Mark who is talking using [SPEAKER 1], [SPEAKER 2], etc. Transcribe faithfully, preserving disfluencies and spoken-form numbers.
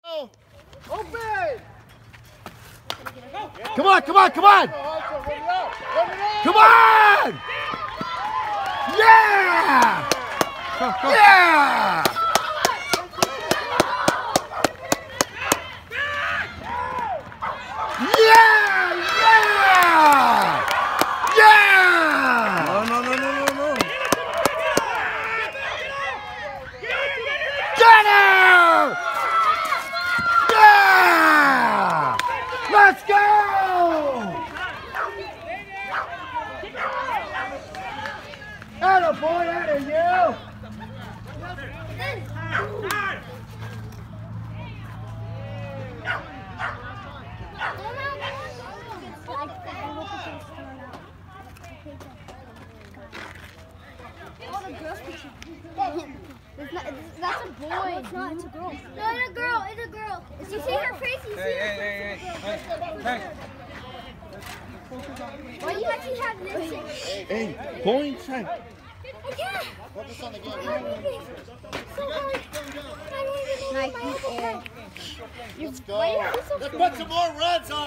[SPEAKER 1] Open!
[SPEAKER 2] Come on, come on, come on! Come on! Yeah! Yeah! Yeah! Yeah! Yeah!
[SPEAKER 1] No, no, no, no, no, no.
[SPEAKER 2] Get her! Yeah! Let's go! Atta boy, atta you!
[SPEAKER 3] It's not, it's, that's a boy. No, it's not. It's a girl. No, it's a girl. It's a girl. If you see her face, you see
[SPEAKER 1] Hey,
[SPEAKER 3] her
[SPEAKER 1] hey,
[SPEAKER 3] face.
[SPEAKER 1] hey, hey, hey.
[SPEAKER 3] Why do you actually have this?
[SPEAKER 1] Hey, point time.
[SPEAKER 3] Yeah.
[SPEAKER 4] Focus on the game.
[SPEAKER 3] So hard. I don't even know
[SPEAKER 4] Let's go.
[SPEAKER 3] Why are you so
[SPEAKER 4] Let's put some more runs on.